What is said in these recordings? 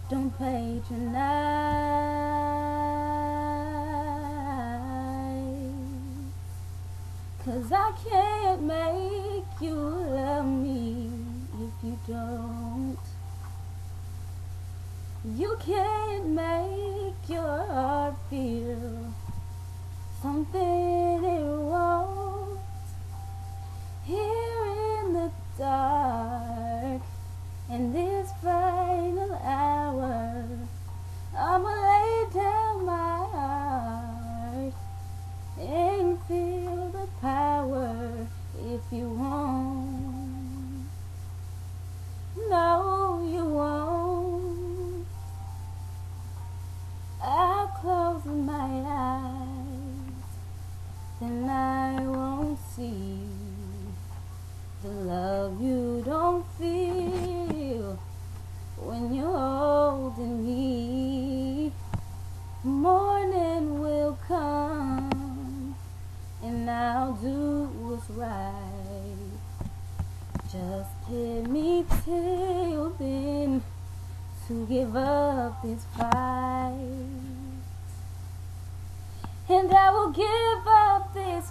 Don't patronize, 'cause I can't make you love me if you don't. You can't make your heart feel something it won't. Here in the dark, in this final hour, I'ma lay down my heart and feel the power if you won't. No, you won't. I'll close my eyes, then I won't see the love you don't feel when you're holding me. Morning will come and I'll do what's right. Just give me till then to give up this fight, and I will give up this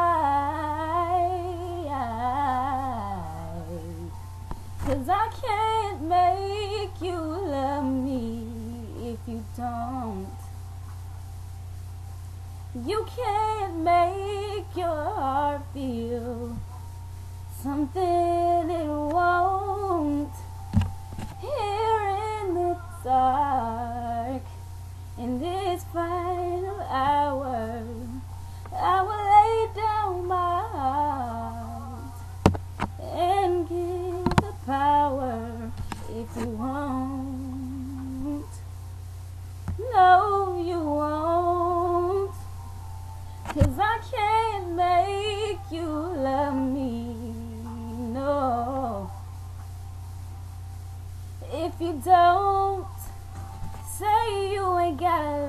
fight, 'cause I can't make you love me if you don't. You can't make your heart feel something it won't. Here in the dark, in this final hour, I will lay down my heart and give the power if you won't. No, you won't, 'cause I can't make you love me, no. If you don't, say you ain't gotta